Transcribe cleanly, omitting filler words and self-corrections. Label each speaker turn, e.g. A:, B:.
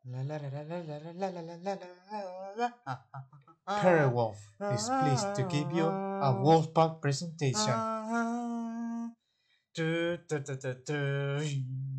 A: ParaWolf is pleased to give you a Wolfpack presentation.